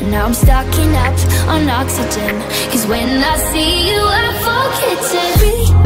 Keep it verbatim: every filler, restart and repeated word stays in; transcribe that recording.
Now I'm stocking up on oxygen, 'cause when I see you I forget to breathe.